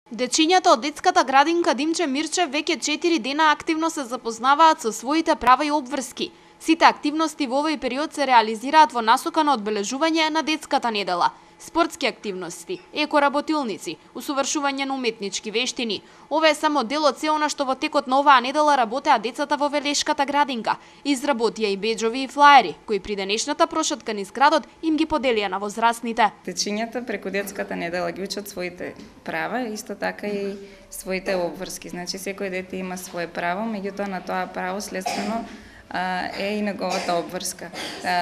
Дечињата од детската градинка Димче Мирче веќе 4 дена активно се запознаваат со своите права и обврски. Сите активности во овој период се реализираат во насока на одбележување на детската недела. Спортски активности, екоработилници, усовршување на уметнички вештини. Ова е само дел од се она што во текот на оваа недела работеа децата во Велешката градинка. Изработија и беџови и флаери, кои при денешната прошетка низ градот им ги поделија на возрастните. Дечињата преку детската недела ги учат своите права, исто така и своите обврски. Значи секој дете има свое право, меѓутоа на тоа право следствено е и неговата обврска.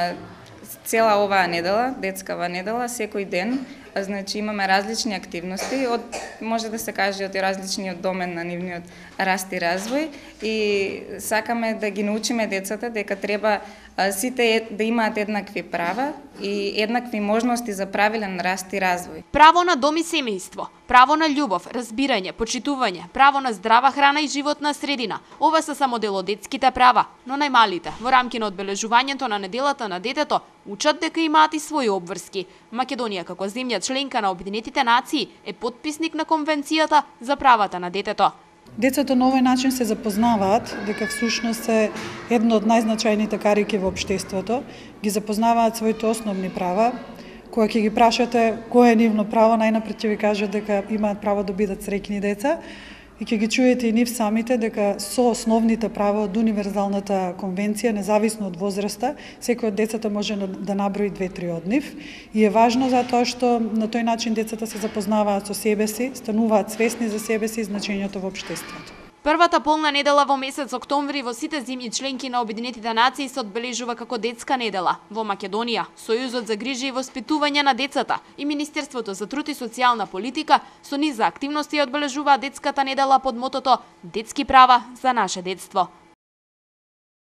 Цела оваа недела, детскава недела, секој ден, значи имаме различни активности, може да се каже од различниот домен на нивниот раст и развој, и сакаме да ги научиме децата дека треба сите да имаат еднакви права и еднакви можности за правилен раст и развој. Право на дом и семејство, право на љубов, разбирање, почитување, право на здрава храна и животна средина. Ова се само дел од детските права, но најмалите, во рамки на одбележувањето на неделата на детето, учат дека имаат и своји обврски. Македонија како земја членка на Обединетите нации е потписник на Конвенцијата за правата на детето. Децата на овој начин се запознаваат дека всушност се едно од најзначајните карики во општеството, ги запознаваат своите основни права. Кога ќе ги прашате кое е нивно право, најнапред ќе ви кажат дека имаат право да бидат среќни деца, и ќе ги чуете и нив самите дека со основните права од универзалната конвенција, независно од возраста, секој од децата може да наброи 2-3 од нив. И е важно затоа што на тој начин децата се запознаваат со себе си, стануваат свесни за себе си и значењето во општеството. Првата полна недела во месец октомври во сите земји членки на Обединетите нации се одбележува како детска недела. Во Македонија, Сојузот за грижи и воспитување на децата и Министерството за труд и социјална политика со низ за активности одбележуваат детската недела под мотото «Детски права за наше детство».